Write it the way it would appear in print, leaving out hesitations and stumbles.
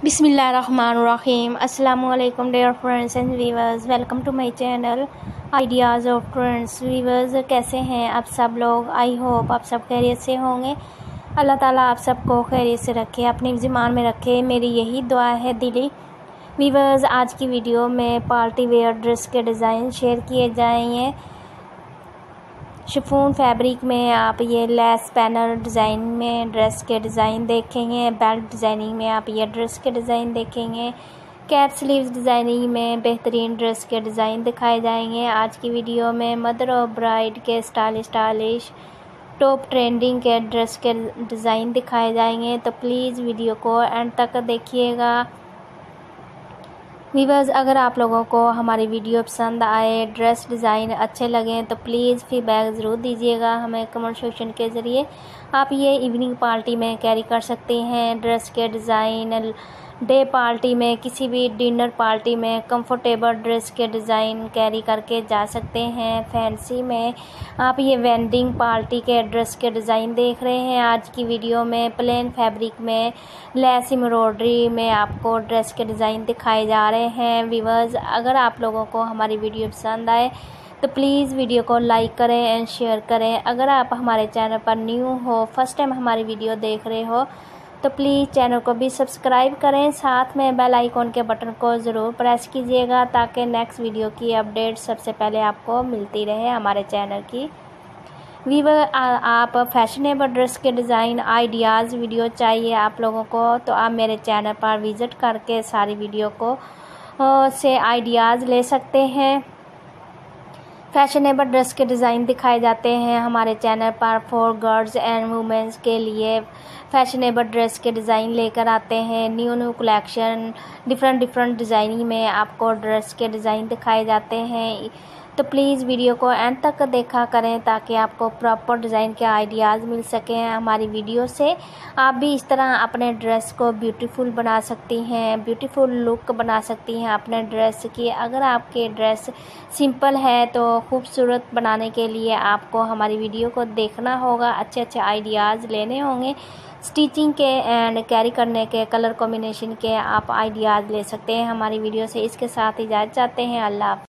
बिस्मिल्लाहिर्रहमानिर्रहीम। अस्सलामुअलैकुम dear friends and viewers, welcome to my channel ideas of trends. Viewers, कैसे हैं आप सब लोग? आई होप आप सब खैरियत से होंगे। अल्लाह ताला आप सबको खैरियत से रखे, अपनी ज़िम्मान में रखे, मेरी यही दुआ है दिली। व्यूअर्स, आज की वीडियो में पार्टी वेयर ड्रेस के डिज़ाइन शेयर किए जाएंगे। शिफॉन फैब्रिक में आप ये लेस पैनल डिज़ाइन में ड्रेस के डिज़ाइन देखेंगे। बेल्ट डिज़ाइनिंग में आप ये ड्रेस के डिज़ाइन देखेंगे। कैप स्लीव्स डिज़ाइनिंग में बेहतरीन ड्रेस के डिज़ाइन दिखाए जाएंगे। आज की वीडियो में मदर और ब्राइड के स्टाइलिश टॉप ट्रेंडिंग के ड्रेस के डिज़ाइन दिखाए जाएंगे, तो प्लीज़ वीडियो को एंड तक देखिएगा। व्यूअर्स, अगर आप लोगों को हमारी वीडियो पसंद आए, ड्रेस डिज़ाइन अच्छे लगें, तो प्लीज़ फीडबैक ज़रूर दीजिएगा हमें कमेंट सेक्शन के ज़रिए। आप ये इवनिंग पार्टी में कैरी कर सकते हैं ड्रेस के डिज़ाइन। डे पार्टी में, किसी भी डिनर पार्टी में कंफर्टेबल ड्रेस के डिज़ाइन कैरी करके जा सकते हैं। फैंसी में आप ये वेडिंग पार्टी के ड्रेस के डिज़ाइन देख रहे हैं। आज की वीडियो में प्लेन फैब्रिक में लेस एम्ब्रॉयडरी में आपको ड्रेस के डिज़ाइन दिखाए जा रहे हैं। व्यूअर्स, अगर आप लोगों को हमारी वीडियो पसंद आए तो प्लीज़ वीडियो को लाइक करें एंड शेयर करें। अगर आप हमारे चैनल पर न्यू हो, फर्स्ट टाइम हमारी वीडियो देख रहे हो, तो प्लीज़ चैनल को भी सब्सक्राइब करें। साथ में बेल आइकॉन के बटन को ज़रूर प्रेस कीजिएगा ताकि नेक्स्ट वीडियो की अपडेट सबसे पहले आपको मिलती रहे हमारे चैनल की। व्यूअर, आप फैशनेबल ड्रेस के डिज़ाइन आइडियाज़ वीडियो चाहिए आप लोगों को, तो आप मेरे चैनल पर विज़िट करके सारी वीडियो को से आइडियाज़ ले सकते हैं। फैशनेबल ड्रेस के डिज़ाइन दिखाए जाते हैं हमारे चैनल पर। फॉर गर्ल्स एंड वुमेंस के लिए फैशनेबल ड्रेस के डिज़ाइन लेकर आते हैं। न्यू कलेक्शन डिफरेंट डिज़ाइनिंग में आपको ड्रेस के डिज़ाइन दिखाए जाते हैं, तो प्लीज़ वीडियो को एंड तक देखा करें ताकि आपको प्रॉपर डिज़ाइन के आइडियाज़ मिल सकें हमारी वीडियो से। आप भी इस तरह अपने ड्रेस को ब्यूटीफुल बना सकती हैं, ब्यूटीफुल लुक बना सकती हैं अपने ड्रेस की। अगर आपके ड्रेस सिंपल है तो खूबसूरत बनाने के लिए आपको हमारी वीडियो को देखना होगा, अच्छे आइडियाज़ लेने होंगे। स्टिचिंग के एंड कैरी करने के, कलर कॉम्बिनेशन के आप आइडियाज़ ले सकते हैं हमारी वीडियो से। इसके साथ इजाज़त चाहते हैं। अल्लाह।